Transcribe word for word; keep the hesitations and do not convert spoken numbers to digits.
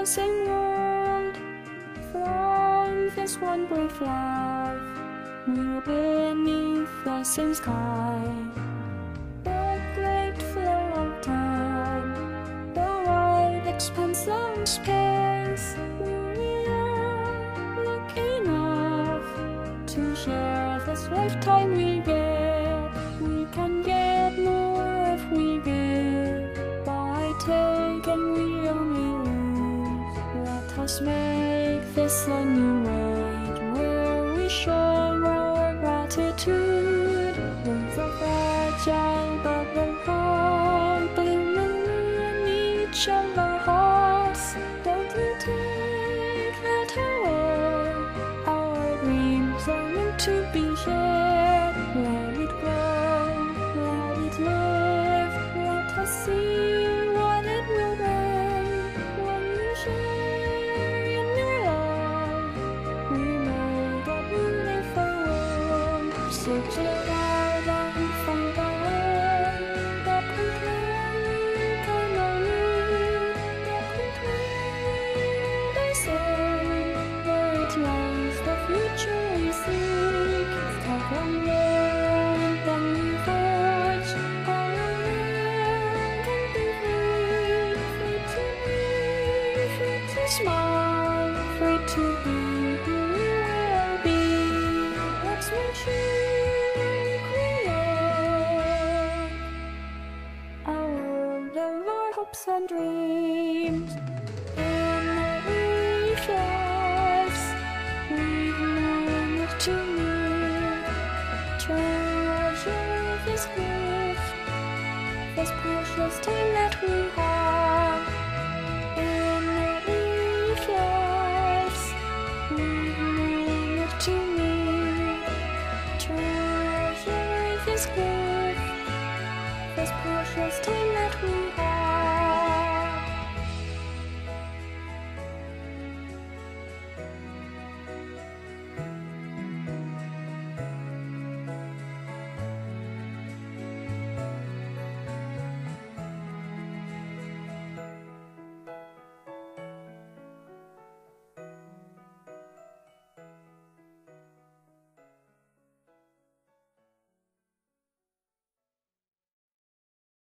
same world. From this one brief life, we're beneath the same sky. The great flow of time, the wide expanse of space. We are lucky enough to share this lifetime we get. We can get more if we give. By taking we only lose. Let us make this a new age where we show our gratitude. With a fragile but the heart blooming in each of our hearts. Don't we take that away? Our dreams are meant to be shared. Let it grow, let it live. Let us see what it will bring. When you share in your love, we make a beautiful world. Search it out and find a way that complete can only, that complete the same. Where it lies, the future we seek. Start from there and then we forge our own can be free. Free to be, free to smile, free to be who we will be. Let's make sure create a world of our hopes and dreams. In every lives we've managed to meet. Treasure this gift, this precious time that we have. In every lives we've managed to meet. Treasure this gift, this precious time